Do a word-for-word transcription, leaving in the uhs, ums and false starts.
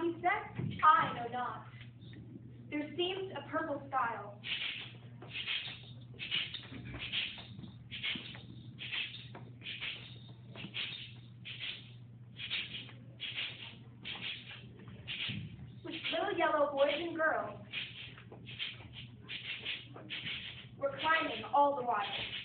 he set, I know not. There seemed a purple stile. With little yellow boys and girls were climbing all the while.